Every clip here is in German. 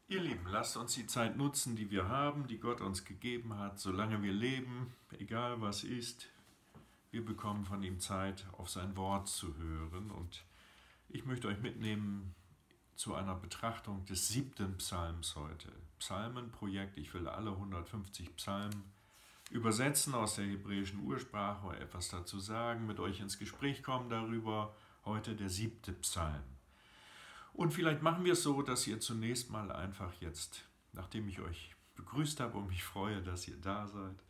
Ihr Lieben, lasst uns die Zeit nutzen, die wir haben, die Gott uns gegeben hat, solange wir leben, egal was ist. Wir bekommen von ihm Zeit, auf sein Wort zu hören. Und ich möchte euch mitnehmen zu einer Betrachtung des 7. Psalms heute. Psalmenprojekt, ich will alle 150 Psalmen übersetzen aus der hebräischen Ursprache oder etwas dazu sagen, mit euch ins Gespräch kommen darüber. Heute der 7. Psalm. Und vielleicht machen wir es so, dass ihr zunächst mal einfach jetzt, nachdem ich euch begrüßt habe und mich freue, dass ihr da seid,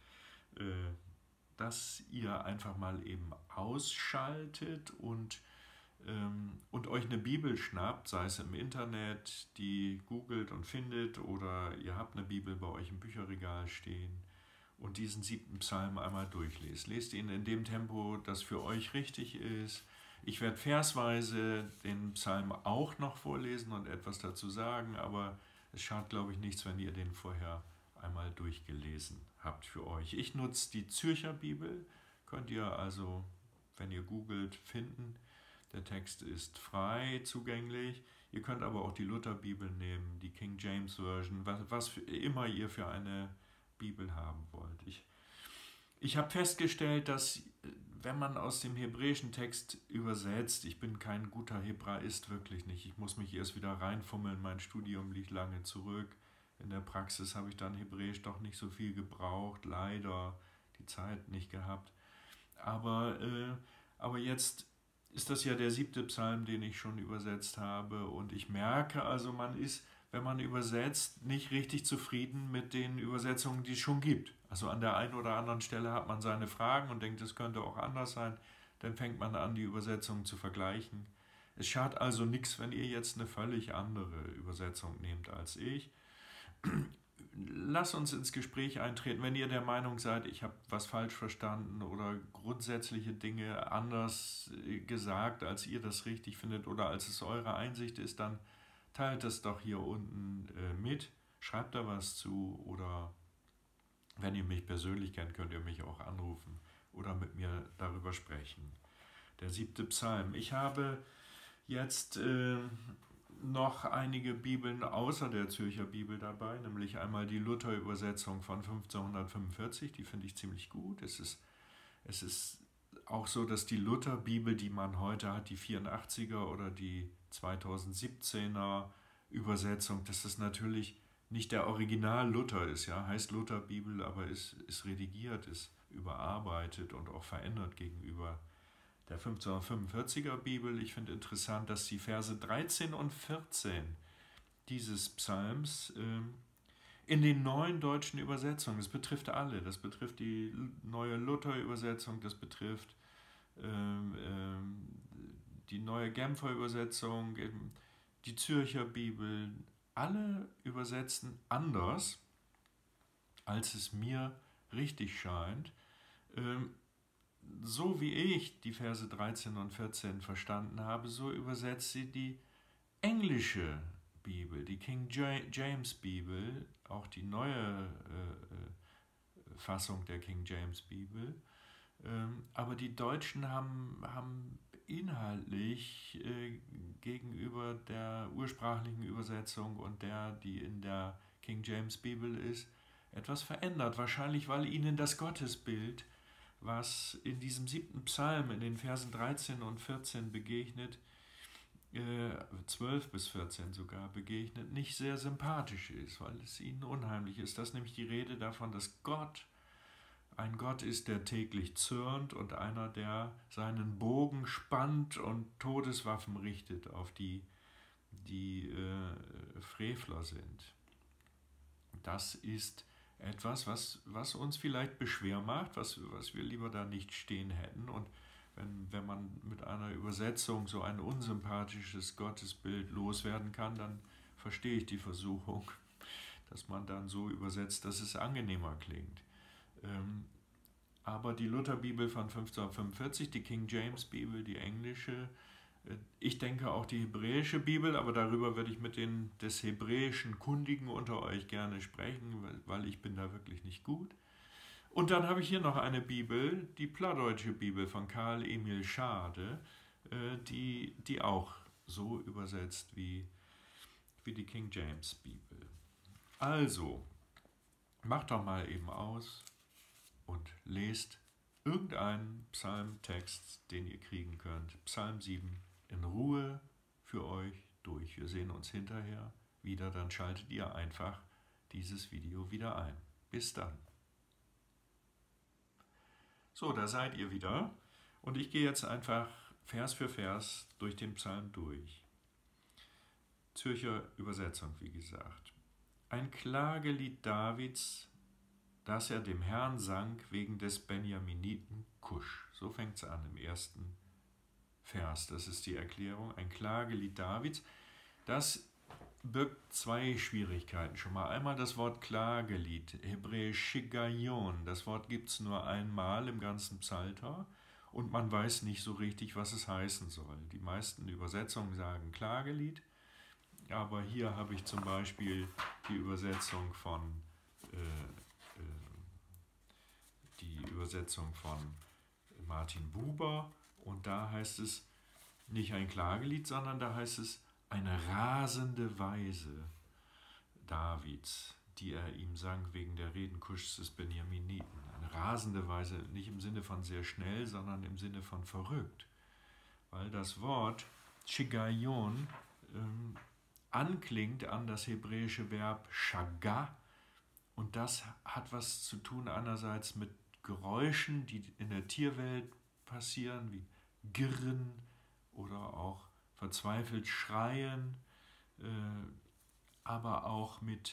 dass ihr einfach mal eben ausschaltet und euch eine Bibel schnappt, sei es im Internet, die googelt und findet, oder ihr habt eine Bibel bei euch im Bücherregal stehen und diesen 7. Psalm einmal durchlest. Lest ihn in dem Tempo, das für euch richtig ist. Ich werde versweise den Psalm auch noch vorlesen und etwas dazu sagen, aber es schadet, glaube ich, nichts, wenn ihr den vorher einmal durchgelesen habt für euch. Ich nutze die Zürcher Bibel, könnt ihr also, wenn ihr googelt, finden. Der Text ist frei zugänglich. Ihr könnt aber auch die Lutherbibel nehmen, die King James Version, was immer ihr für eine Bibel haben wollt. Ich habe festgestellt, dass wenn man aus dem hebräischen Text übersetzt, ich bin kein guter Hebraist, wirklich nicht. Ich muss mich erst wieder reinfummeln, mein Studium liegt lange zurück. In der Praxis habe ich dann Hebräisch doch nicht so viel gebraucht, leider die Zeit nicht gehabt. Aber jetzt ist das ja der 7. Psalm, den ich schon übersetzt habe, und ich merke also, man ist, wenn man übersetzt, nicht richtig zufrieden mit den Übersetzungen, die es schon gibt. Also an der einen oder anderen Stelle hat man seine Fragen und denkt, es könnte auch anders sein. Dann fängt man an, die Übersetzungen zu vergleichen. Es schadet also nichts, wenn ihr jetzt eine völlig andere Übersetzung nehmt als ich. Lasst uns ins Gespräch eintreten, wenn ihr der Meinung seid, ich habe was falsch verstanden oder grundsätzliche Dinge anders gesagt, als ihr das richtig findet oder als es eure Einsicht ist, dann teilt es doch hier unten mit, schreibt da was zu, oder wenn ihr mich persönlich kennt, könnt ihr mich auch anrufen oder mit mir darüber sprechen. Der 7. Psalm. Ich habe jetzt noch einige Bibeln außer der Zürcher Bibel dabei, nämlich einmal die Luther-Übersetzung von 1545, die finde ich ziemlich gut. Es ist auch so, dass die Luther-Bibel, die man heute hat, die 84er oder die 2017er Übersetzung, dass das natürlich nicht der Original Luther ist, ja, heißt Luther-Bibel, aber ist redigiert, ist überarbeitet und auch verändert gegenüber der 1545er Bibel. Ich finde interessant, dass die Verse 13 und 14 dieses Psalms in den neuen deutschen Übersetzungen, das betrifft alle, das betrifft die neue Luther-Übersetzung, das betrifft die neue Genfer Übersetzung, die Zürcher Bibel, alle übersetzen anders, als es mir richtig scheint. So wie ich die Verse 13 und 14 verstanden habe, so übersetzt sie die englische Bibel, die King James Bibel, auch die neue Fassung der King James Bibel. Aber die Deutschen haben inhaltlich gegenüber der ursprachlichen Übersetzung und der, die in der King James Bibel ist, etwas verändert. Wahrscheinlich, weil ihnen das Gottesbild, was in diesem 7. Psalm in den Versen 13 und 14 begegnet, 12 bis 14 sogar begegnet, nicht sehr sympathisch ist, weil es ihnen unheimlich ist. Das ist nämlich die Rede davon, dass Gott ein Gott ist, der täglich zürnt, und einer, der seinen Bogen spannt und Todeswaffen richtet auf die Frevler sind. Das ist etwas, was uns vielleicht beschwer macht, was wir lieber da nicht stehen hätten. Und wenn man mit einer Übersetzung so ein unsympathisches Gottesbild loswerden kann, dann verstehe ich die Versuchung, dass man dann so übersetzt, dass es angenehmer klingt. Aber die Lutherbibel von 1545, die King James Bibel, die englische, ich denke auch die hebräische Bibel, aber darüber werde ich mit den des Hebräischen Kundigen unter euch gerne sprechen, weil ich bin da wirklich nicht gut. Und dann habe ich hier noch eine Bibel, die Plattdeutsche Bibel von Karl Emil Schade, die auch so übersetzt wie die King James Bibel. Also, macht doch mal eben aus und lest irgendeinen Psalmtext, den ihr kriegen könnt. Psalm 7 in Ruhe für euch durch. Wir sehen uns hinterher wieder, dann schaltet ihr einfach dieses Video wieder ein. Bis dann. So, da seid ihr wieder und ich gehe jetzt einfach Vers für Vers durch den Psalm durch. Zürcher Übersetzung, wie gesagt. Ein Klagelied Davids, das er dem Herrn sang wegen des Benjaminiten Kusch. So fängt es an im ersten Vers. Das ist die Erklärung. Ein Klagelied Davids. Das birgt zwei Schwierigkeiten schon mal. Einmal das Wort Klagelied, hebräisch Shigayon. Das Wort gibt es nur einmal im ganzen Psalter und man weiß nicht so richtig, was es heißen soll. Die meisten Übersetzungen sagen Klagelied, aber hier habe ich zum Beispiel die Übersetzung von Martin Buber und da heißt es nicht ein Klagelied, sondern da heißt es eine rasende Weise Davids, die er ihm sang wegen der Reden Kuschs des Benjaminiten. Eine rasende Weise, nicht im Sinne von sehr schnell, sondern im Sinne von verrückt. Weil das Wort Shigayon anklingt an das hebräische Verb Shaga und das hat was zu tun einerseits mit Geräuschen, die in der Tierwelt passieren, wie Girren oder auch verzweifelt schreien, aber auch mit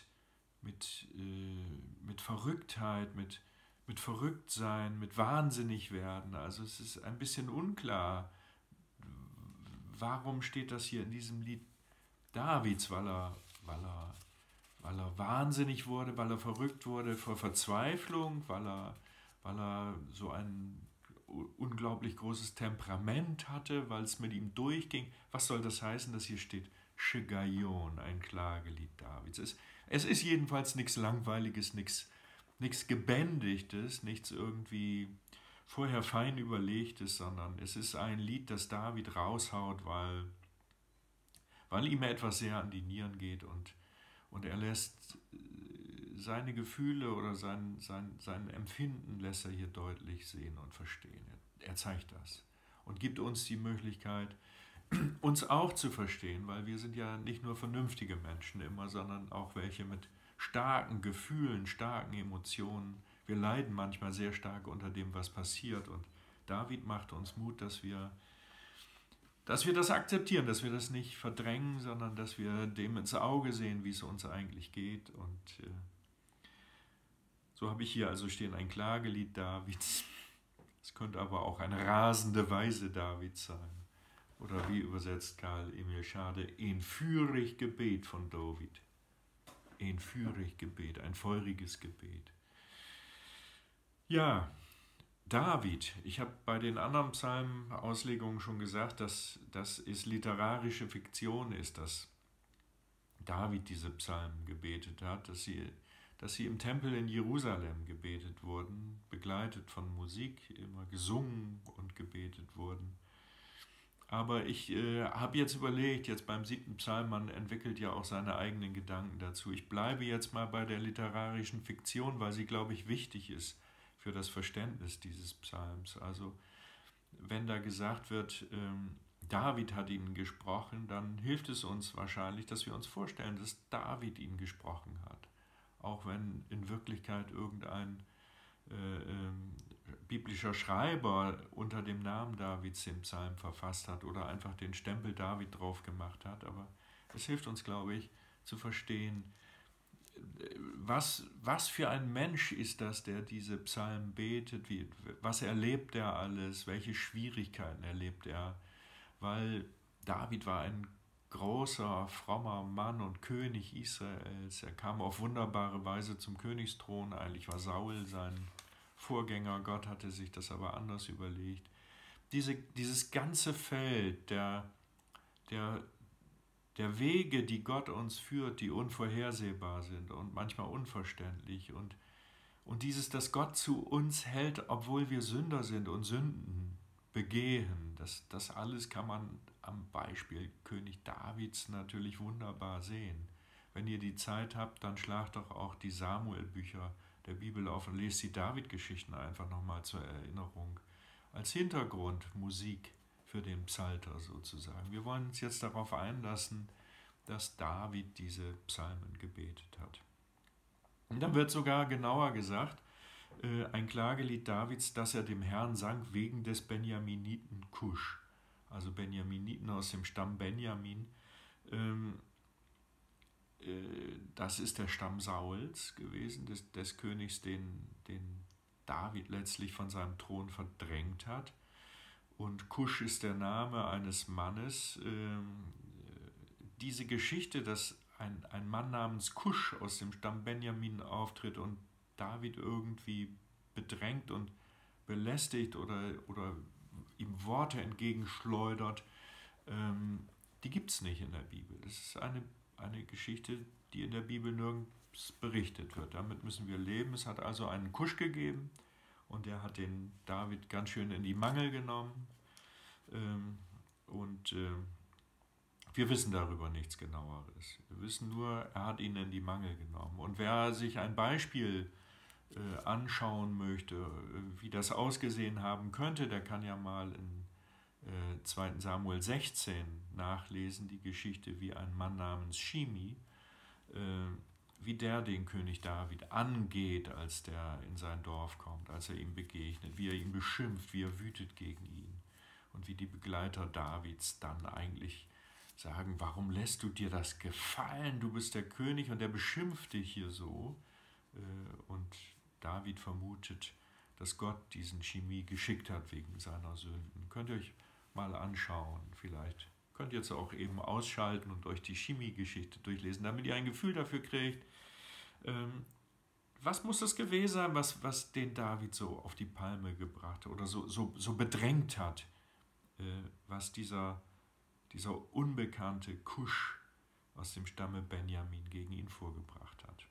Verrücktheit, mit Verrücktsein, mit wahnsinnig werden. Also es ist ein bisschen unklar, warum steht das hier in diesem Lied Davids, weil er wahnsinnig wurde, weil er verrückt wurde vor Verzweiflung, weil er so ein unglaublich großes Temperament hatte, weil es mit ihm durchging. Was soll das heißen, dass hier steht Shigayon, ein Klagelied Davids? Es ist jedenfalls nichts Langweiliges, nichts Gebändigtes, nichts irgendwie vorher fein Überlegtes, sondern es ist ein Lied, das David raushaut, weil ihm etwas sehr an die Nieren geht und er lässt seine Gefühle oder sein Empfinden lässt er hier deutlich sehen und verstehen. Er zeigt das und gibt uns die Möglichkeit, uns auch zu verstehen, weil wir sind ja nicht nur vernünftige Menschen immer, sondern auch welche mit starken Gefühlen, starken Emotionen. Wir leiden manchmal sehr stark unter dem, was passiert und David macht uns Mut, dass wir das akzeptieren, dass wir das nicht verdrängen, sondern dass wir dem ins Auge sehen, wie es uns eigentlich geht. Und so habe ich hier also stehen ein Klagelied Davids. Es könnte aber auch eine rasende Weise Davids sein. Oder wie übersetzt Karl Emil Schade, ein führig Gebet von David. Ein führig Gebet, ein feuriges Gebet. Ja, David, ich habe bei den anderen Psalmauslegungen schon gesagt, dass es literarische Fiktion ist, dass David diese Psalmen gebetet hat, dass sie im Tempel in Jerusalem gebetet wurden, begleitet von Musik, immer gesungen und gebetet wurden. Aber ich habe jetzt überlegt, jetzt beim 7. Psalm, man entwickelt ja auch seine eigenen Gedanken dazu. Ich bleibe jetzt mal bei der literarischen Fiktion, weil sie, glaube ich, wichtig ist für das Verständnis dieses Psalms. Also wenn da gesagt wird, David hat ihn gesprochen, dann hilft es uns wahrscheinlich, dass wir uns vorstellen, dass David ihn gesprochen hat. Auch wenn in Wirklichkeit irgendein biblischer Schreiber unter dem Namen Davids den Psalm verfasst hat oder einfach den Stempel David drauf gemacht hat. Aber es hilft uns, glaube ich, zu verstehen, was für ein Mensch ist das, der diese Psalmen betet, was erlebt er alles, welche Schwierigkeiten erlebt er, weil David war ein großer, frommer Mann und König Israels. Er kam auf wunderbare Weise zum Königsthron, eigentlich war Saul sein Vorgänger, Gott hatte sich das aber anders überlegt. Dieses ganze Feld der Wege, die Gott uns führt, die unvorhersehbar sind und manchmal unverständlich und dieses, dass Gott zu uns hält, obwohl wir Sünder sind und Sünden begehen, das alles kann man am Beispiel König Davids natürlich wunderbar sehen. wenn ihr die Zeit habt, dann schlagt doch auch die Samuel-Bücher der Bibel auf und lest die David-Geschichten einfach nochmal zur Erinnerung. Als Hintergrundmusik für den Psalter sozusagen. Wir wollen uns jetzt darauf einlassen, dass David diese Psalmen gebetet hat. Und dann wird sogar genauer gesagt, ein Klagelied Davids, das er dem Herrn sang wegen des Benjaminiten Kusch. Also Benjaminiten aus dem Stamm Benjamin. Das ist der Stamm Sauls gewesen, des Königs, den David letztlich von seinem Thron verdrängt hat. Und Kusch ist der Name eines Mannes. Diese Geschichte, dass ein Mann namens Kusch aus dem Stamm Benjamin auftritt und David irgendwie bedrängt und belästigt oder ihm Worte entgegenschleudert, die gibt es nicht in der Bibel. Das ist eine Geschichte, die in der Bibel nirgends berichtet wird. Damit müssen wir leben. Es hat also einen Kusch gegeben und der hat den David ganz schön in die Mangel genommen. Wir wissen darüber nichts Genaueres. Wir wissen nur, er hat ihn in die Mangel genommen. Und wer sich ein Beispiel anschauen möchte, wie das ausgesehen haben könnte, der kann ja mal in 2. Samuel 16 nachlesen, die Geschichte, wie ein Mann namens Shimi, wie der den König David angeht, als der in sein Dorf kommt, als er ihm begegnet, wie er ihn beschimpft, wie er wütet gegen ihn und wie die Begleiter Davids dann eigentlich sagen, warum lässt du dir das gefallen, du bist der König, und der beschimpft dich hier so. Und David vermutet, dass Gott diesen Shimi geschickt hat wegen seiner Sünden. Könnt ihr euch mal anschauen, vielleicht könnt ihr jetzt auch eben ausschalten und euch die Shimi-Geschichte durchlesen, damit ihr ein Gefühl dafür kriegt, was muss das gewesen sein, was den David so auf die Palme gebracht hat oder so bedrängt hat, was dieser unbekannte Kusch aus dem Stamme Benjamin gegen ihn vorgebracht hat.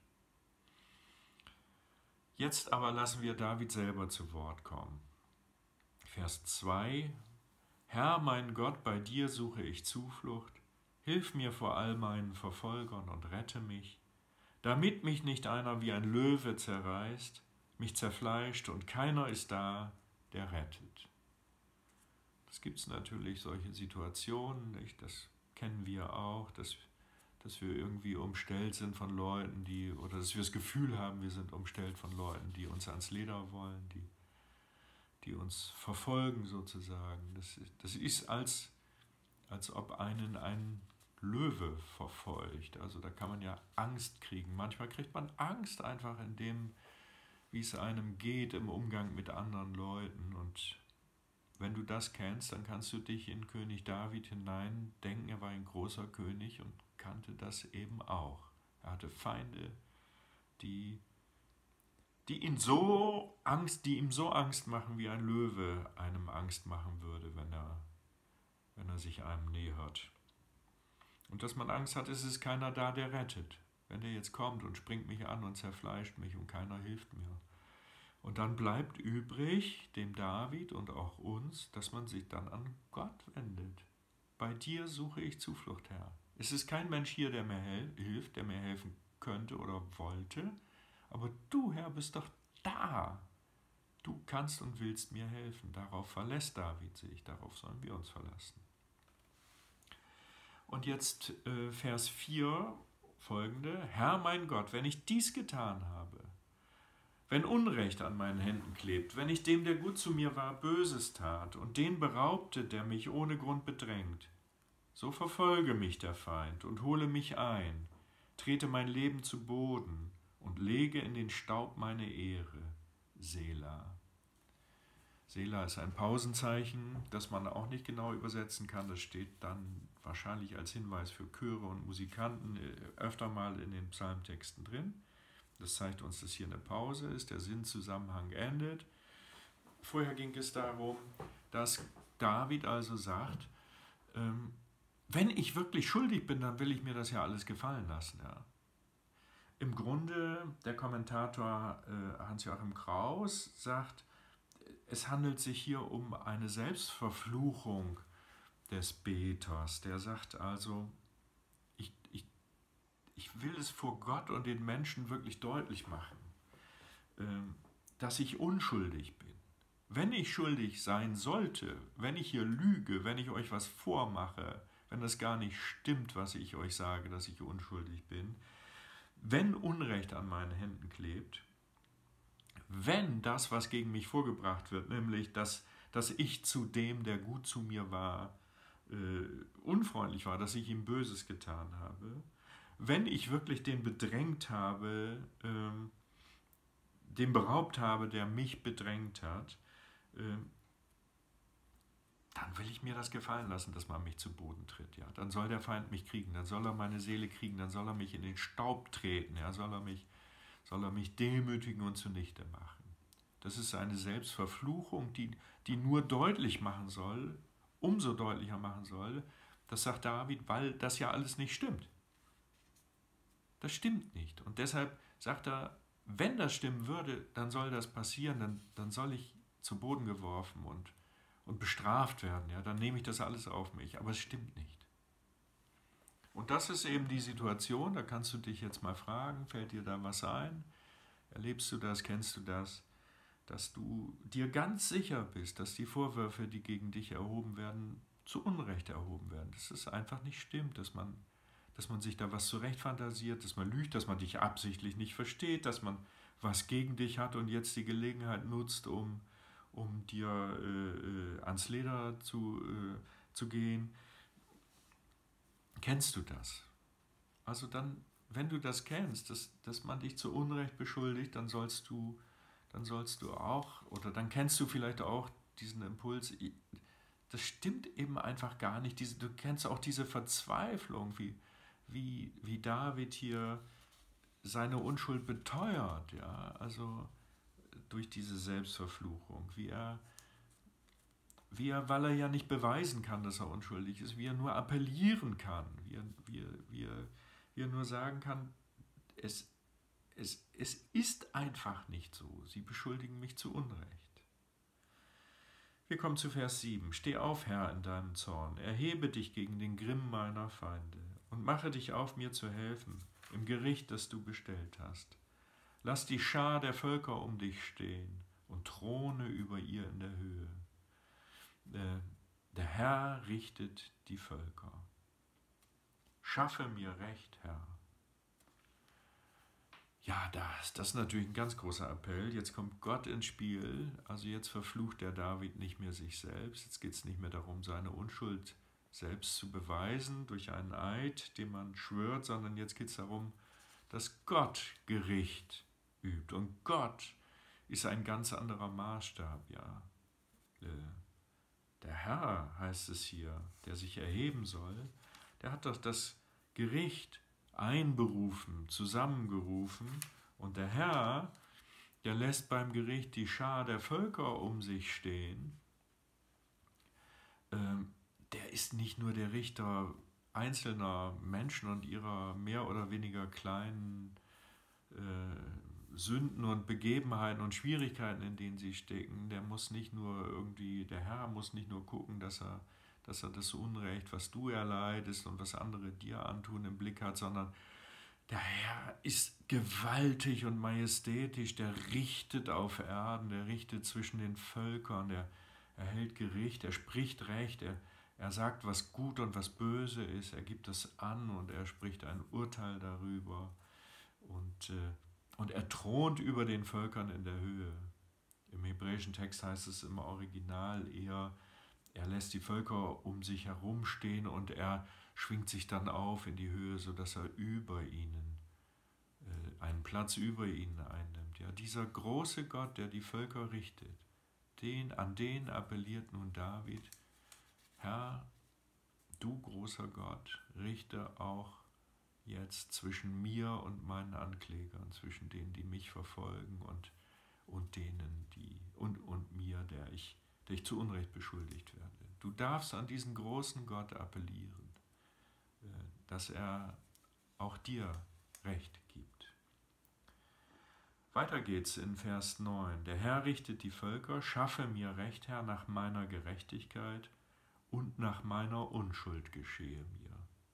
Jetzt aber lassen wir David selber zu Wort kommen. Vers 2: Herr, mein Gott, bei dir suche ich Zuflucht. Hilf mir vor all meinen Verfolgern und rette mich, damit mich nicht einer wie ein Löwe zerreißt, mich zerfleischt und keiner ist da, der rettet. Es gibt natürlich solche Situationen, nicht? Das kennen wir auch, dass wir irgendwie umstellt sind von Leuten, oder dass wir das Gefühl haben, wir sind umstellt von Leuten, die uns ans Leder wollen, die uns verfolgen sozusagen. Das ist, als ob einen ein Löwe verfolgt. Also da kann man ja Angst kriegen. Manchmal kriegt man Angst einfach in dem, wie es einem geht im Umgang mit anderen Leuten. Und wenn du das kennst, dann kannst du dich in König David hineindenken. Er war ein großer König und kannte das eben auch. Er hatte Feinde, die ihm so Angst machen, wie ein Löwe einem Angst machen würde, wenn er sich einem nähert. Und dass man Angst hat, ist es keiner da, der rettet. Wenn der jetzt kommt und springt mich an und zerfleischt mich und keiner hilft mir. Und dann bleibt übrig, dem David und auch uns, dass man sich dann an Gott wendet. Bei dir suche ich Zuflucht, Herr. Es ist kein Mensch hier, der mir hilft, der mir helfen könnte oder wollte, aber du, Herr, bist doch da. Du kannst und willst mir helfen. Darauf verlässt David sich, darauf sollen wir uns verlassen. Und jetzt Vers 4 folgende: Herr mein Gott, wenn ich dies getan habe, wenn Unrecht an meinen Händen klebt, wenn ich dem, der gut zu mir war, Böses tat und den beraubte, der mich ohne Grund bedrängt, so verfolge mich der Feind und hole mich ein, trete mein Leben zu Boden und lege in den Staub meine Ehre. Selah. Selah ist ein Pausenzeichen, das man auch nicht genau übersetzen kann. Das steht dann wahrscheinlich als Hinweis für Chöre und Musikanten öfter mal in den Psalmtexten drin. Das zeigt uns, dass hier eine Pause ist, der Sinnzusammenhang endet. Vorher ging es darum, dass David also sagt, wenn ich wirklich schuldig bin, dann will ich mir das ja alles gefallen lassen. Ja. Im Grunde, der Kommentator Hans-Joachim Kraus sagt, es handelt sich hier um eine Selbstverfluchung des Beters. Der sagt also, ich will es vor Gott und den Menschen wirklich deutlich machen, dass ich unschuldig bin. Wenn ich schuldig sein sollte, wenn ich hier lüge, wenn ich euch was vormache, wenn das gar nicht stimmt, was ich euch sage, dass ich unschuldig bin, wenn Unrecht an meinen Händen klebt, wenn das, was gegen mich vorgebracht wird, nämlich, dass ich zu dem, der gut zu mir war, unfreundlich war, dass ich ihm Böses getan habe, wenn ich wirklich den bedrängt habe, den beraubt habe, der mich bedrängt hat, dann will ich mir das gefallen lassen, dass man mich zu Boden tritt. Ja? Dann soll der Feind mich kriegen, dann soll er meine Seele kriegen, dann soll er mich in den Staub treten, ja? soll er mich demütigen und zunichte machen. Das ist eine Selbstverfluchung, die nur deutlich machen soll, umso deutlicher machen soll, das sagt David, weil das ja alles nicht stimmt. Das stimmt nicht. Und deshalb sagt er, wenn das stimmen würde, dann soll das passieren, dann soll ich zu Boden geworfen und bestraft werden. Ja? Dann nehme ich das alles auf mich. Aber es stimmt nicht. Und das ist eben die Situation, da kannst du dich jetzt mal fragen, fällt dir da was ein? Erlebst du das, kennst du das? Dass du dir ganz sicher bist, dass die Vorwürfe, die gegen dich erhoben werden, zu Unrecht erhoben werden. Dass es einfach nicht stimmt, dass man sich da was zurechtfantasiert, dass man lügt, dass man dich absichtlich nicht versteht, dass man was gegen dich hat und jetzt die Gelegenheit nutzt, um dir ans Leder zu gehen. Kennst du das? Also dann, wenn du das kennst, dass man dich zu Unrecht beschuldigt, dann sollst du auch, oder dann kennst du vielleicht auch diesen Impuls, das stimmt eben einfach gar nicht. Du kennst auch diese Verzweiflung, wie David hier seine Unschuld beteuert, ja, also durch diese Selbstverfluchung, wie er, weil er ja nicht beweisen kann, dass er unschuldig ist, wie er nur appellieren kann, wie er nur sagen kann, es ist einfach nicht so. Sie beschuldigen mich zu Unrecht. Wir kommen zu Vers 7. Steh auf, Herr, in deinem Zorn. Erhebe dich gegen den Grimm meiner Feinde und mache dich auf, mir zu helfen, im Gericht, das du bestellt hast. Lass die Schar der Völker um dich stehen und throne über ihr in der Höhe. Der Herr richtet die Völker. Schaffe mir Recht, Herr. Ja, das ist natürlich ein ganz großer Appell. Jetzt kommt Gott ins Spiel. Also jetzt verflucht der David nicht mehr sich selbst. Jetzt geht es nicht mehr darum, seine Unschuld selbst zu beweisen durch einen Eid, den man schwört, sondern jetzt geht es darum, dass Gott Gericht übt. Und Gott ist ein ganz anderer Maßstab. Ja. Der Herr, heißt es hier, der sich erheben soll, der hat doch das Gericht einberufen, zusammengerufen, und der Herr, der lässt beim Gericht die Schar der Völker um sich stehen. Der ist nicht nur der Richter einzelner Menschen und ihrer mehr oder weniger kleinen Sünden und Begebenheiten und Schwierigkeiten, in denen sie stecken. Der Herr muss nicht nur gucken, dass er das Unrecht, was du erleidest und was andere dir antun, im Blick hat, sondern der Herr ist gewaltig und majestätisch, der richtet auf Erden, der richtet zwischen den Völkern, der erhält Gericht, er spricht Recht, er sagt, was gut und was böse ist, er gibt es an und er spricht ein Urteil darüber und er thront über den Völkern in der Höhe. Im hebräischen Text heißt es im Original eher, er lässt die Völker um sich herum stehen und er schwingt sich dann auf in die Höhe, sodass er einen Platz über ihnen einnimmt. Ja, dieser große Gott, der die Völker richtet, an den appelliert nun David, Herr, du großer Gott, richte auch jetzt zwischen mir und meinen Anklägern, zwischen denen, die mich verfolgen und denen, und mir, der ich zu Unrecht beschuldigt werde. Du darfst an diesen großen Gott appellieren, dass er auch dir Recht gibt. Weiter geht's in Vers 9. Der Herr richtet die Völker, schaffe mir Recht, Herr, nach meiner Gerechtigkeit und nach meiner Unschuld geschehe mir.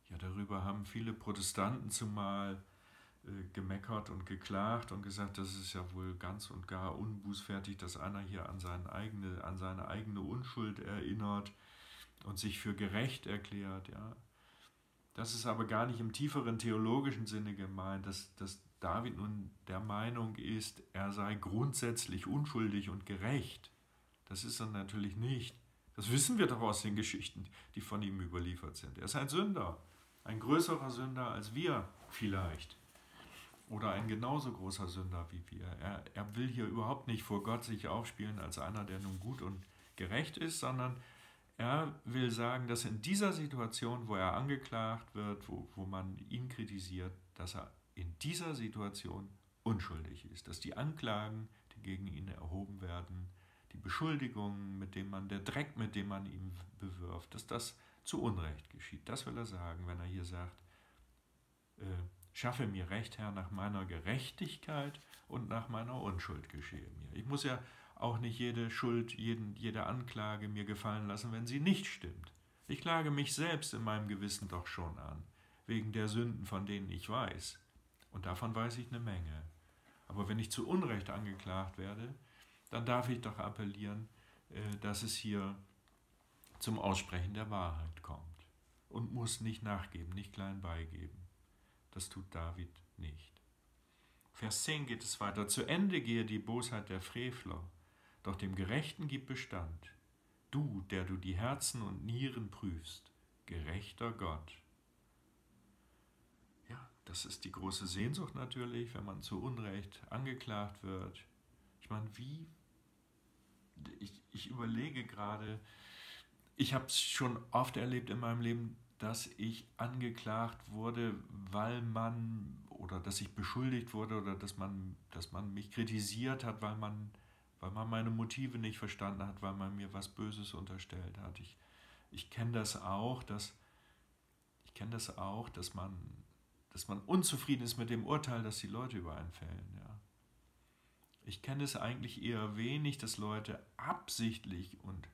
Ja, darüber haben viele Protestanten zumal gemeckert und geklagt und gesagt, das ist ja wohl ganz und gar unbußfertig, dass einer hier an seine eigene Unschuld erinnert und sich für gerecht erklärt. Ja. Das ist aber gar nicht im tieferen theologischen Sinne gemeint, dass David nun der Meinung ist, er sei grundsätzlich unschuldig und gerecht. Das ist er natürlich nicht. Das wissen wir doch aus den Geschichten, die von ihm überliefert sind. Er ist ein Sünder, ein größerer Sünder als wir vielleicht. Oder ein genauso großer Sünder wie wir. Er will hier überhaupt nicht vor Gott sich aufspielen als einer, der nun gut und gerecht ist, sondern er will sagen, dass in dieser Situation, wo er angeklagt wird, wo man ihn kritisiert, dass er in dieser Situation unschuldig ist. Dass die Anklagen, die gegen ihn erhoben werden, die Beschuldigungen, der Dreck, mit dem man ihn bewirft, dass das zu Unrecht geschieht. Das will er sagen, wenn er hier sagt, schaffe mir Recht, Herr, nach meiner Gerechtigkeit und nach meiner Unschuld geschehe mir. Ich muss ja auch nicht jede Schuld, jede Anklage mir gefallen lassen, wenn sie nicht stimmt. Ich klage mich selbst in meinem Gewissen doch schon an, wegen der Sünden, von denen ich weiß. Und davon weiß ich eine Menge. Aber wenn ich zu Unrecht angeklagt werde, dann darf ich doch appellieren, dass es hier zum Aussprechen der Wahrheit kommt. Und muss nicht nachgeben, nicht klein beigeben. Das tut David nicht. Vers 10 geht es weiter. Zu Ende gehe die Bosheit der Frevler, doch dem Gerechten gib Bestand. Du, der du die Herzen und Nieren prüfst, gerechter Gott. Ja, das ist die große Sehnsucht natürlich, wenn man zu Unrecht angeklagt wird. Ich meine, ich überlege gerade, ich habe es schon oft erlebt in meinem Leben, dass ich angeklagt wurde, dass ich beschuldigt wurde oder dass man mich kritisiert hat, weil man meine Motive nicht verstanden hat, weil man mir was Böses unterstellt hat. Ich kenne das auch, dass man unzufrieden ist mit dem Urteil, das die Leute über einen fällen. Ja. Ich kenne es eigentlich eher wenig, dass Leute absichtlich und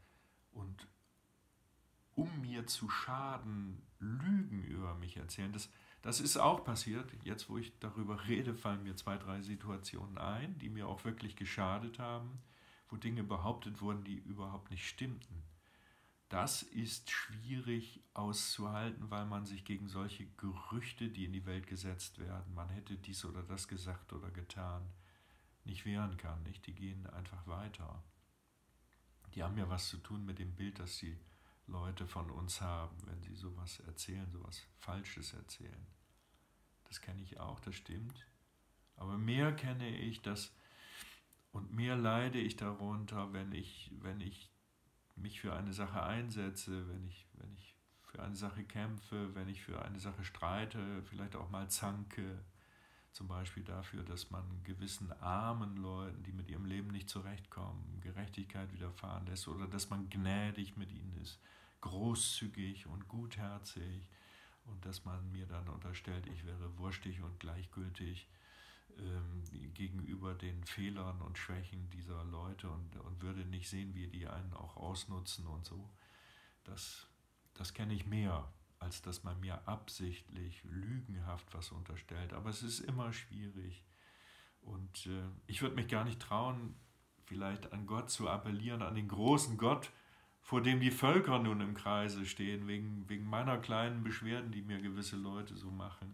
um mir zu schaden, Lügen über mich erzählen. Das ist auch passiert. Jetzt, wo ich darüber rede, fallen mir 2, 3 Situationen ein, die mir auch wirklich geschadet haben, wo Dinge behauptet wurden, die überhaupt nicht stimmten. Das ist schwierig auszuhalten, weil man sich gegen solche Gerüchte, die in die Welt gesetzt werden, man hätte dies oder das gesagt oder getan, nicht wehren kann. Nicht? Die gehen einfach weiter. Die haben ja was zu tun mit dem Bild, das die Leute von uns haben, wenn sie sowas erzählen, sowas Falsches erzählen. Das kenne ich auch, das stimmt. Aber mehr kenne ich das und mehr leide ich darunter, wenn ich mich für eine Sache einsetze, wenn ich für eine Sache kämpfe, wenn ich für eine Sache streite, vielleicht auch mal zanke. Zum Beispiel dafür, dass man gewissen armen Leuten, die mit ihrem Leben nicht zurechtkommen, Gerechtigkeit widerfahren lässt oder dass man gnädig mit ihnen ist, großzügig und gutherzig und dass man mir dann unterstellt, ich wäre wurstig und gleichgültig gegenüber den Fehlern und Schwächen dieser Leute und würde nicht sehen, wie die einen auch ausnutzen und so. Das kenne ich mehr, als dass man mir absichtlich lügenhaft was unterstellt. Aber es ist immer schwierig. Und ich würde mich gar nicht trauen, vielleicht an Gott zu appellieren, an den großen Gott, vor dem die Völker nun im Kreise stehen, wegen meiner kleinen Beschwerden, die mir gewisse Leute so machen.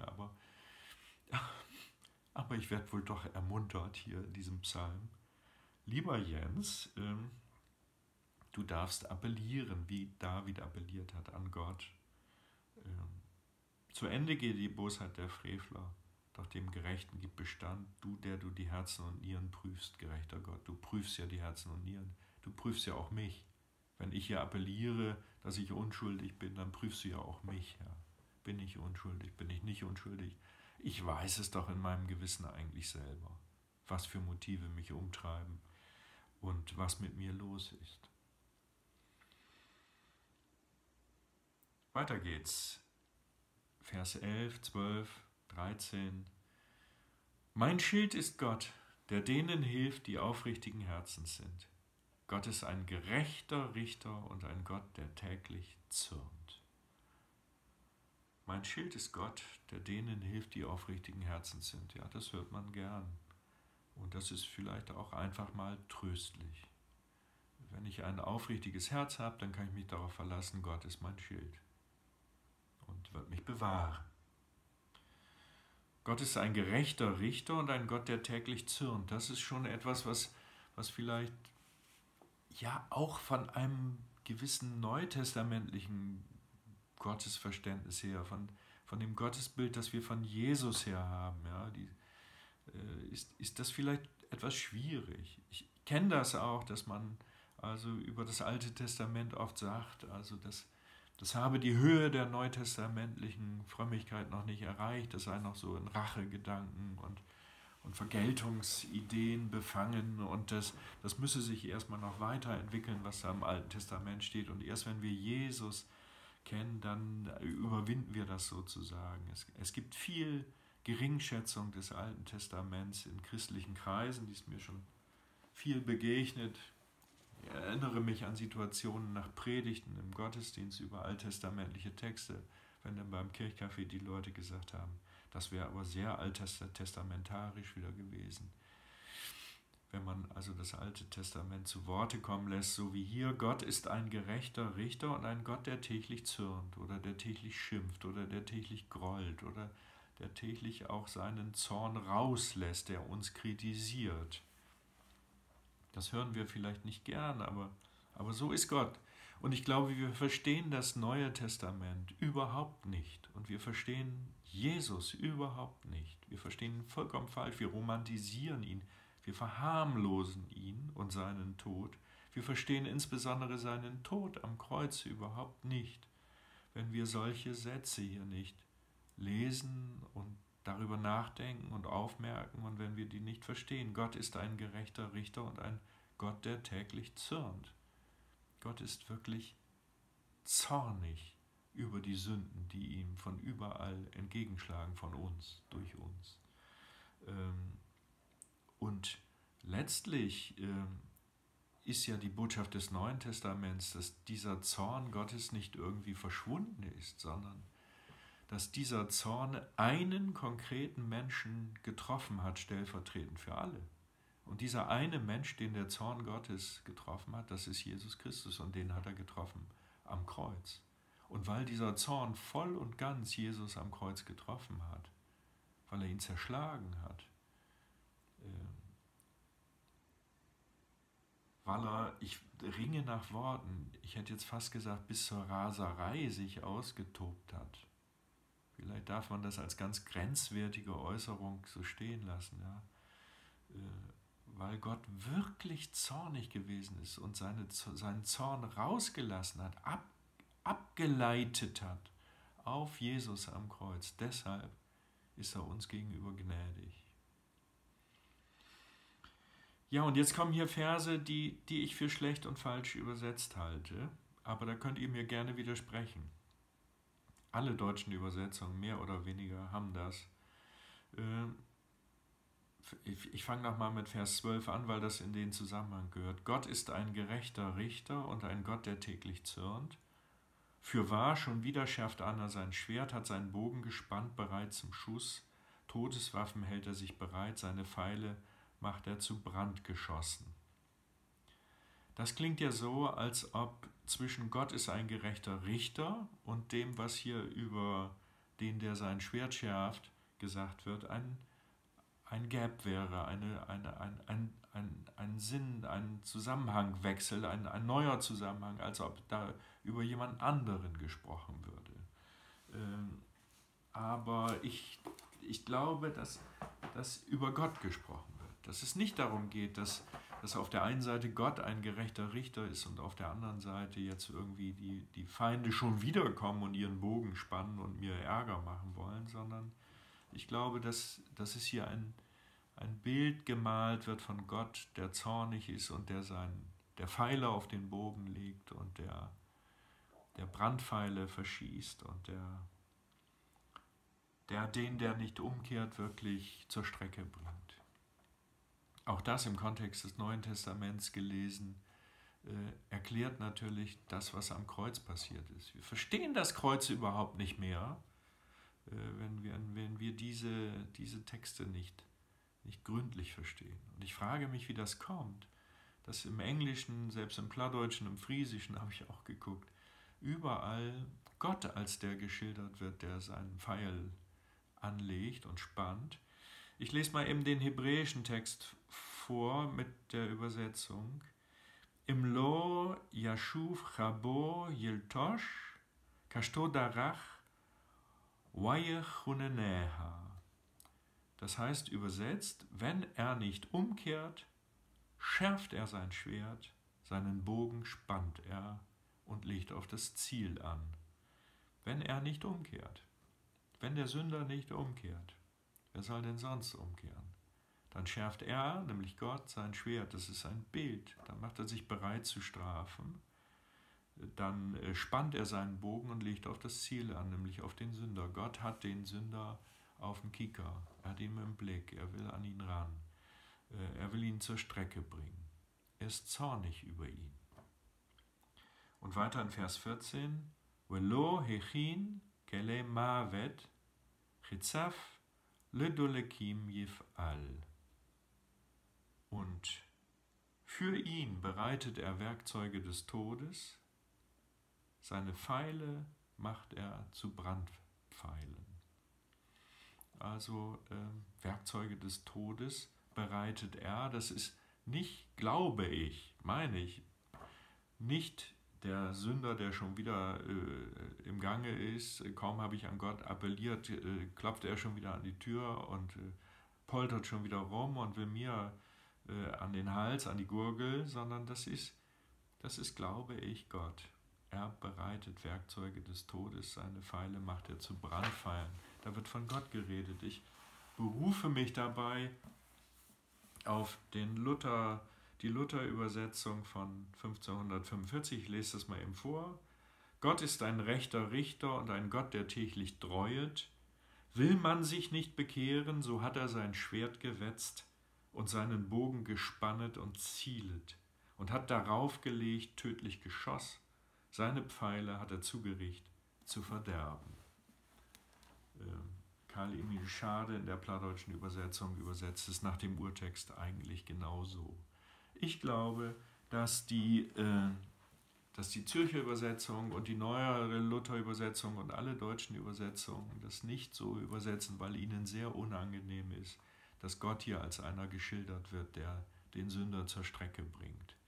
Aber ich werde wohl doch ermuntert hier in diesem Psalm. Lieber Jens, du darfst appellieren, wie David appelliert hat an Gott. Zu Ende geht die Bosheit der Frevler, doch dem Gerechten gibt Bestand, du, der du die Herzen und Nieren prüfst, gerechter Gott. Du prüfst ja die Herzen und Nieren, du prüfst ja auch mich. Wenn ich hier appelliere, dass ich unschuldig bin, dann prüfst du ja auch mich. Ja. Bin ich unschuldig, bin ich nicht unschuldig? Ich weiß es doch in meinem Gewissen eigentlich selber, was für Motive mich umtreiben und was mit mir los ist. Weiter geht's. Vers 11, 12, 13. Mein Schild ist Gott, der denen hilft, die aufrichtigen Herzens sind. Gott ist ein gerechter Richter und ein Gott, der täglich zürnt. Mein Schild ist Gott, der denen hilft, die aufrichtigen Herzens sind. Ja, das hört man gern. Und das ist vielleicht auch einfach mal tröstlich. Wenn ich ein aufrichtiges Herz habe, dann kann ich mich darauf verlassen, Gott ist mein Schild und wird mich bewahren. Gott ist ein gerechter Richter und ein Gott, der täglich zürnt. Das ist schon etwas, was vielleicht ja auch von einem gewissen neutestamentlichen Gottesverständnis her, von dem Gottesbild, das wir von Jesus her haben, ja, ist das vielleicht etwas schwierig. Ich kenne das auch, dass man also über das Alte Testament oft sagt, also das habe die Höhe der neutestamentlichen Frömmigkeit noch nicht erreicht, das sei noch so in Rachegedanken und Vergeltungsideen befangen und das müsse sich erstmal noch weiterentwickeln, was da im Alten Testament steht. Und erst wenn wir Jesus kennen, dann überwinden wir das sozusagen. Es gibt viel Geringschätzung des Alten Testaments in christlichen Kreisen, die ist mir schon viel begegnet. Ich erinnere mich an Situationen nach Predigten im Gottesdienst über alttestamentliche Texte, wenn dann beim Kirchcafé die Leute gesagt haben, das wäre aber sehr alttestamentarisch wieder gewesen. Wenn man also das Alte Testament zu Worte kommen lässt, so wie hier, Gott ist ein gerechter Richter und ein Gott, der täglich zürnt oder der täglich schimpft oder der täglich grollt oder der täglich auch seinen Zorn rauslässt, der uns kritisiert. Das hören wir vielleicht nicht gern, aber so ist Gott. Und ich glaube, wir verstehen das Neue Testament überhaupt nicht. Und wir verstehen Jesus überhaupt nicht. Wir verstehen ihn vollkommen falsch. Wir romantisieren ihn. Wir verharmlosen ihn und seinen Tod. Wir verstehen insbesondere seinen Tod am Kreuz überhaupt nicht, wenn wir solche Sätze hier nicht lesen und darüber nachdenken und aufmerken und wenn wir die nicht verstehen. Gott ist ein gerechter Richter und ein Gott, der täglich zürnt. Gott ist wirklich zornig über die Sünden, die ihm von überall entgegenschlagen, von uns, durch uns. Und letztlich ist ja die Botschaft des Neuen Testaments, dass dieser Zorn Gottes nicht irgendwie verschwunden ist, sondern dass dieser Zorn einen konkreten Menschen getroffen hat, stellvertretend für alle. Und dieser eine Mensch, den der Zorn Gottes getroffen hat, das ist Jesus Christus und den hat er getroffen am Kreuz. Und weil dieser Zorn voll und ganz Jesus am Kreuz getroffen hat, weil er ihn zerschlagen hat, ich ringe nach Worten, ich hätte jetzt fast gesagt, bis zur Raserei sich ausgetobt hat. Vielleicht darf man das als ganz grenzwertige Äußerung so stehen lassen, ja. Weil Gott wirklich zornig gewesen ist und seinen Zorn rausgelassen hat, abgeleitet hat auf Jesus am Kreuz. Deshalb ist er uns gegenüber gnädig. Ja, und jetzt kommen hier Verse, die ich für schlecht und falsch übersetzt halte, aber da könnt ihr mir gerne widersprechen. Alle deutschen Übersetzungen, mehr oder weniger, haben das. Ich fange nochmal mit Vers 12 an, weil das in den Zusammenhang gehört. Gott ist ein gerechter Richter und ein Gott, der täglich zürnt. Fürwahr, schon wieder schärft Anna sein Schwert, hat seinen Bogen gespannt, bereit zum Schuss. Todeswaffen hält er sich bereit, seine Pfeile macht er zu Brandgeschossen. Das klingt ja so, als ob zwischen Gott ist ein gerechter Richter und dem, was hier über den, der sein Schwert schärft, gesagt wird, ein Gap wäre, ein Sinn, ein Zusammenhangwechsel, ein neuer Zusammenhang, als ob da über jemand anderen gesprochen würde. Aber ich glaube, dass über Gott gesprochen wird. Dass es nicht darum geht, dass auf der einen Seite Gott ein gerechter Richter ist und auf der anderen Seite jetzt irgendwie die Feinde schon wiederkommen und ihren Bogen spannen und mir Ärger machen wollen, sondern ich glaube, dass es hier ein Bild gemalt wird von Gott, der zornig ist und der Pfeile auf den Bogen legt und der Brandpfeile verschießt und der nicht umkehrt, wirklich zur Strecke bringt. Auch das im Kontext des Neuen Testaments gelesen, erklärt natürlich das, was am Kreuz passiert ist. Wir verstehen das Kreuz überhaupt nicht mehr, wenn wir diese Texte nicht gründlich verstehen. Und ich frage mich, wie das kommt, dass im Englischen, selbst im Plattdeutschen, im Friesischen habe ich auch geguckt, überall Gott als der geschildert wird, der seinen Pfeil anlegt und spannt. Ich lese mal eben den hebräischen Text vor mit der Übersetzung. Im Lo Yashuv Chabo Yiltosh Kashto Darach Wayechuneneha. Das heißt übersetzt, wenn er nicht umkehrt, schärft er sein Schwert, seinen Bogen spannt er und legt auf das Ziel an. Wenn er nicht umkehrt, wenn der Sünder nicht umkehrt, wer soll denn sonst umkehren? Dann schärft er, nämlich Gott, sein Schwert, das ist ein Bild, dann macht er sich bereit zu strafen, dann spannt er seinen Bogen und legt auf das Ziel an, nämlich auf den Sünder. Gott hat den Sünder auf dem Kieker, er hat ihn im Blick, er will an ihn ran, er will ihn zur Strecke bringen. Er ist zornig über ihn. Und weiter in Vers 14, Velo hechin kele mavet chitzaf ledolekim yif'al. Und für ihn bereitet er Werkzeuge des Todes, seine Pfeile macht er zu Brandpfeilen. Also Werkzeuge des Todes bereitet er, das ist nicht, glaube ich, meine ich, nicht der Sünder, der schon wieder im Gange ist, kaum habe ich an Gott appelliert, klopft er schon wieder an die Tür und poltert schon wieder rum und will mir an den Hals, an die Gurgel, sondern das ist, glaube ich, Gott. Er bereitet Werkzeuge des Todes, seine Pfeile macht er zu Brandpfeilen. Da wird von Gott geredet. Ich berufe mich dabei auf die Luther-Übersetzung von 1545. Ich lese das mal eben vor. Gott ist ein rechter Richter und ein Gott, der täglich treuet. Will man sich nicht bekehren, so hat er sein Schwert gewetzt und seinen Bogen gespannet und zielet und hat darauf gelegt tödlich Geschoss. Seine Pfeile hat er zugerichtet zu verderben. Karl Emil Schade in der plattdeutschen Übersetzung übersetzt es nach dem Urtext eigentlich genauso. Ich glaube, dass die Zürcher Übersetzung und die neuere Luther-Übersetzung und alle deutschen Übersetzungen das nicht so übersetzen, weil ihnen sehr unangenehm ist, dass Gott hier als einer geschildert wird, der den Sünder zur Strecke bringt.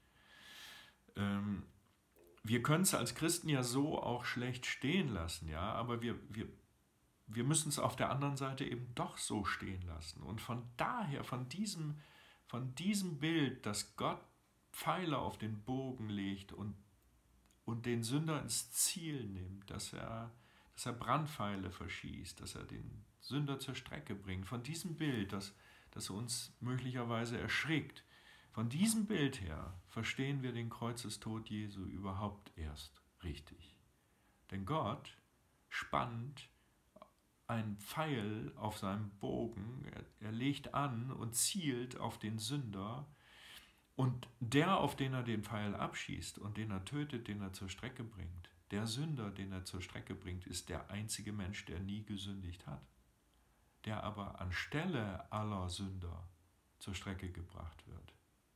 Wir können es als Christen ja so auch schlecht stehen lassen, ja, aber wir müssen es auf der anderen Seite eben doch so stehen lassen. Und von daher, von diesem Bild, dass Gott Pfeile auf den Bogen legt und den Sünder ins Ziel nimmt, dass er Brandpfeile verschießt, dass er den Sünder zur Strecke bringt, von diesem Bild, das uns möglicherweise erschrickt, von diesem Bild her verstehen wir den Kreuzestod Jesu überhaupt erst richtig. Denn Gott spannt einen Pfeil auf seinem Bogen, er legt an und zielt auf den Sünder und der, auf den er den Pfeil abschießt und den er tötet, den er zur Strecke bringt, der Sünder, den er zur Strecke bringt, ist der einzige Mensch, der nie gesündigt hat, der aber anstelle aller Sünder zur Strecke gebracht wird.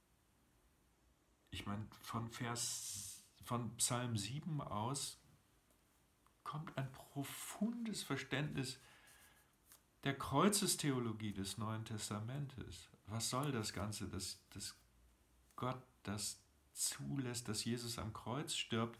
Ich meine, von Psalm 7 aus kommt ein profundes Verständnis der Kreuzestheologie des Neuen Testamentes. Was soll das Ganze, dass Gott das zulässt, dass Jesus am Kreuz stirbt?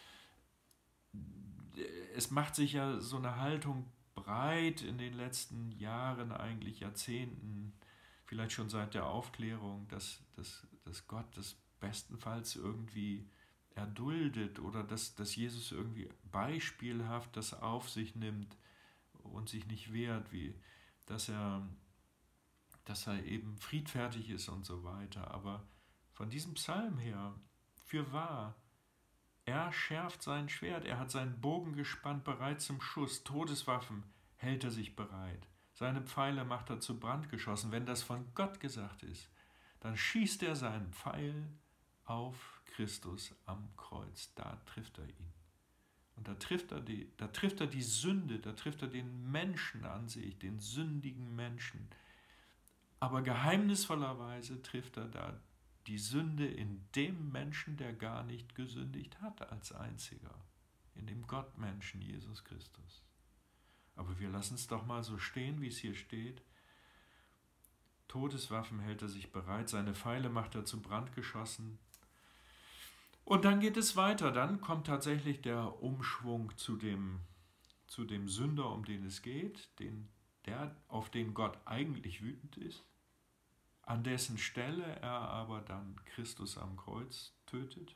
Es macht sich ja so eine Haltung breit in den letzten Jahren, eigentlich Jahrzehnten, vielleicht schon seit der Aufklärung, dass Gott das bestenfalls irgendwie erduldet oder dass Jesus irgendwie beispielhaft das auf sich nimmt und sich nicht wehrt, wie dass er eben friedfertig ist und so weiter. Aber von diesem Psalm her, fürwahr, er schärft sein Schwert, er hat seinen Bogen gespannt, bereit zum Schuss, Todeswaffen hält er sich bereit, seine Pfeile macht er zu Brand geschossen. Wenn das von Gott gesagt ist, dann schießt er seinen Pfeil auf Christus am Kreuz, da trifft er ihn. Und da trifft er die Sünde, da trifft er den Menschen an sich, den sündigen Menschen. Aber geheimnisvollerweise trifft er da die Sünde in dem Menschen, der gar nicht gesündigt hat als einziger, in dem Gottmenschen Jesus Christus. Aber wir lassen es doch mal so stehen, wie es hier steht. Todeswaffen hält er sich bereit, seine Pfeile macht er zu Brandgeschossen. Und dann geht es weiter, dann kommt tatsächlich der Umschwung zu dem Sünder, um den es geht, auf den Gott eigentlich wütend ist, an dessen Stelle er aber dann Christus am Kreuz tötet.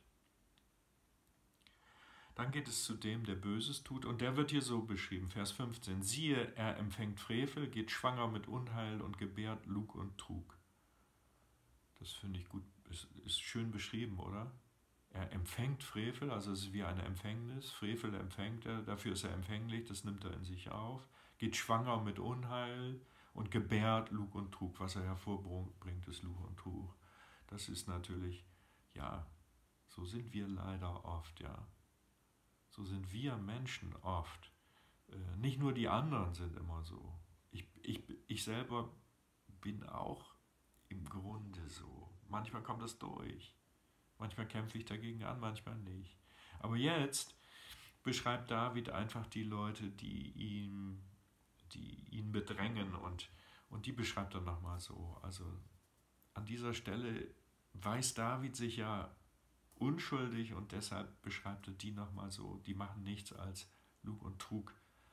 Dann geht es zu dem, der Böses tut, und der wird hier so beschrieben, Vers 15. Siehe, er empfängt Frevel, geht schwanger mit Unheil und gebärt Lug und Trug. Das finde ich gut, ist schön beschrieben, oder? Er empfängt Frevel, also es ist wie eine Empfängnis. Frevel empfängt er, dafür ist er empfänglich, das nimmt er in sich auf. Geht schwanger mit Unheil und gebärt Lug und Trug. Was er hervorbringt, ist Lug und Trug. Das ist natürlich, ja, so sind wir leider oft, ja. So sind wir Menschen oft. Nicht nur die anderen sind immer so. Ich selber bin auch im Grunde so. Manchmal kommt das durch. Manchmal kämpfe ich dagegen an, manchmal nicht. Aber jetzt beschreibt David einfach die Leute, die ihn bedrängen, und die beschreibt er nochmal so. Also an dieser Stelle weiß David sich ja unschuldig, und deshalb beschreibt er die nochmal so. Die machen nichts als Lug und Trug.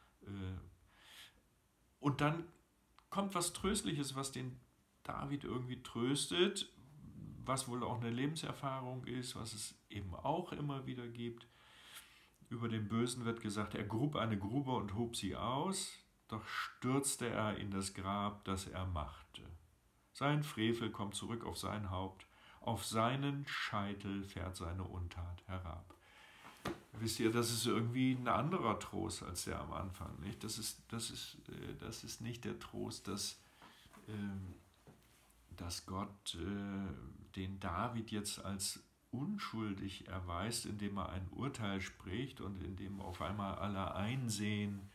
Und dann kommt was Tröstliches, was den David irgendwie tröstet, was wohl auch eine Lebenserfahrung ist, was es eben auch immer wieder gibt. Über den Bösen wird gesagt, er grub eine Grube und hob sie aus, doch stürzte er in das Grab, das er machte. Sein Frevel kommt zurück auf sein Haupt, auf seinen Scheitel fährt seine Untat herab. Wisst ihr, das ist irgendwie ein anderer Trost als der am Anfang, nicht? Das ist nicht der Trost, dass Gott den David jetzt als unschuldig erweist, indem er ein Urteil spricht und indem auf einmal alle einsehen,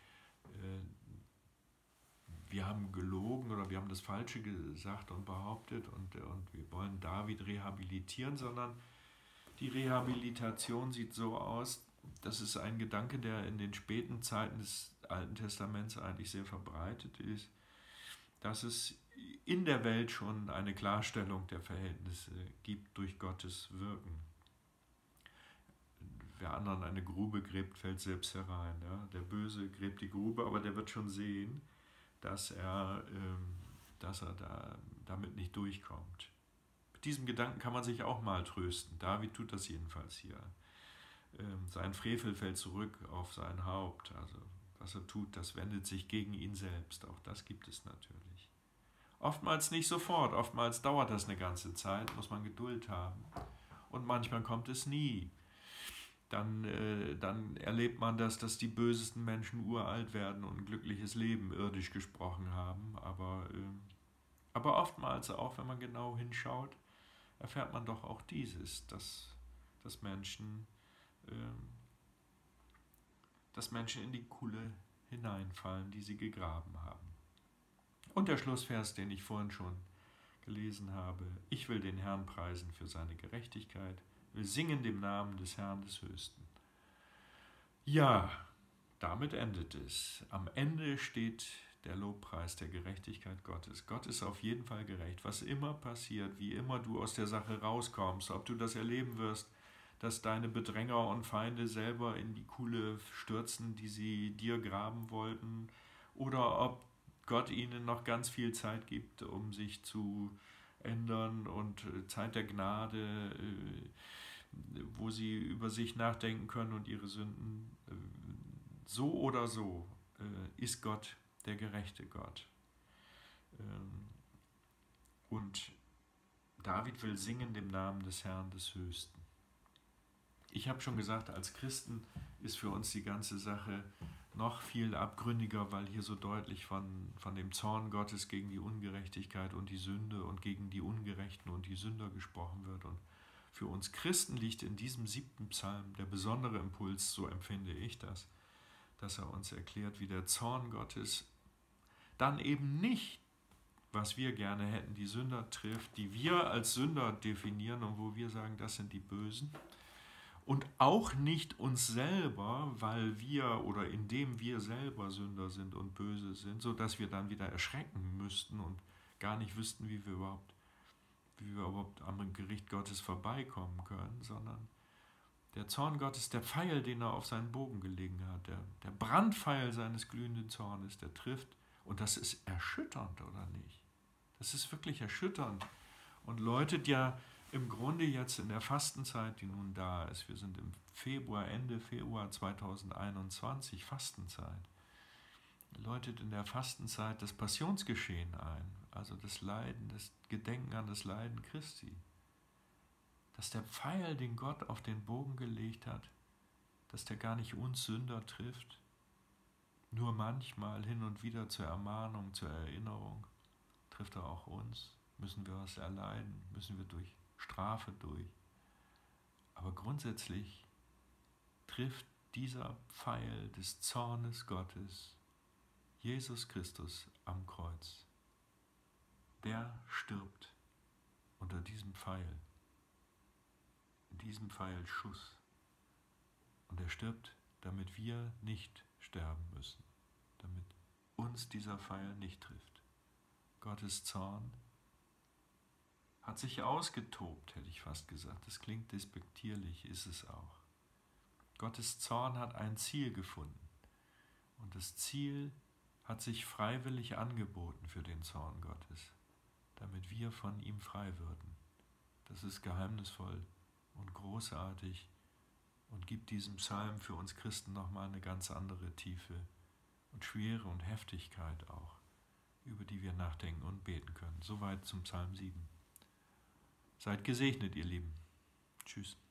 wir haben gelogen oder wir haben das Falsche gesagt und behauptet und wir wollen David rehabilitieren, sondern die Rehabilitation sieht so aus, das ist ein Gedanke, der in den späten Zeiten des Alten Testaments eigentlich sehr verbreitet ist, dass es in der Welt schon eine Klarstellung der Verhältnisse gibt durch Gottes Wirken. Wer anderen eine Grube gräbt, fällt selbst herein. Ja? Der Böse gräbt die Grube, aber der wird schon sehen, dass er damit nicht durchkommt. Mit diesem Gedanken kann man sich auch mal trösten. David tut das jedenfalls hier. Sein Frevel fällt zurück auf sein Haupt. Also was er tut, das wendet sich gegen ihn selbst. Auch das gibt es natürlich. Oftmals nicht sofort, oftmals dauert das eine ganze Zeit, muss man Geduld haben. Und manchmal kommt es nie. Dann erlebt man das, dass die bösesten Menschen uralt werden und ein glückliches Leben irdisch gesprochen haben. Aber oftmals, auch wenn man genau hinschaut, erfährt man doch auch dieses, dass Menschen in die Kuhle hineinfallen, die sie gegraben haben. Und der Schlussvers, den ich vorhin schon gelesen habe: Ich will den Herrn preisen für seine Gerechtigkeit, will singen dem Namen des Herrn des Höchsten. Ja, damit endet es. Am Ende steht der Lobpreis der Gerechtigkeit Gottes. Gott ist auf jeden Fall gerecht. Was immer passiert, wie immer du aus der Sache rauskommst, ob du das erleben wirst, dass deine Bedränger und Feinde selber in die Kuhle stürzen, die sie dir graben wollten, oder ob Gott ihnen noch ganz viel Zeit gibt, um sich zu ändern, und Zeit der Gnade, wo sie über sich nachdenken können und ihre Sünden. So oder so ist Gott der gerechte Gott. Und David will singen dem Namen des Herrn des Höchsten. Ich habe schon gesagt, als Christen ist für uns die ganze Sache noch viel abgründiger, weil hier so deutlich von dem Zorn Gottes gegen die Ungerechtigkeit und die Sünde und gegen die Ungerechten und die Sünder gesprochen wird. Und Für uns Christen liegt in diesem 7. Psalm der besondere Impuls, so empfinde ich das, dass er uns erklärt, wie der Zorn Gottes dann eben nicht, was wir gerne hätten, die Sünder trifft, die wir als Sünder definieren und wo wir sagen, das sind die Bösen. Und auch nicht uns selber, weil wir oder indem wir selber Sünder sind und böse sind, sodass wir dann wieder erschrecken müssten und gar nicht wüssten, wie wir überhaupt am Gericht Gottes vorbeikommen können, sondern der Zorn Gottes, der Pfeil, den er auf seinen Bogen gelegen hat, der Brandpfeil seines glühenden Zornes, der trifft. Und das ist erschütternd, oder nicht? Das ist wirklich erschütternd und läutet ja im Grunde jetzt in der Fastenzeit, die nun da ist, wir sind im Februar, Ende Februar 2021, Fastenzeit, läutet in der Fastenzeit das Passionsgeschehen ein, also das Leiden, das Gedenken an das Leiden Christi. Dass der Pfeil, den Gott auf den Bogen gelegt hat, dass der gar nicht uns Sünder trifft, nur manchmal hin und wieder zur Ermahnung, zur Erinnerung, trifft er auch uns, müssen wir was erleiden, müssen wir durch Strafe durch. Aber grundsätzlich trifft dieser Pfeil des Zornes Gottes Jesus Christus am Kreuz. Der stirbt unter diesem Pfeil, in diesem Pfeilschuss. Und er stirbt, damit wir nicht sterben müssen, damit uns dieser Pfeil nicht trifft. Gottes Zorn hat sich ausgetobt, hätte ich fast gesagt. Das klingt despektierlich, ist es auch. Gottes Zorn hat ein Ziel gefunden. Und das Ziel hat sich freiwillig angeboten für den Zorn Gottes, damit wir von ihm frei würden. Das ist geheimnisvoll und großartig und gibt diesem Psalm für uns Christen nochmal eine ganz andere Tiefe und Schwere und Heftigkeit auch, über die wir nachdenken und beten können. Soweit zum Psalm 7. Seid gesegnet, ihr Lieben. Tschüss.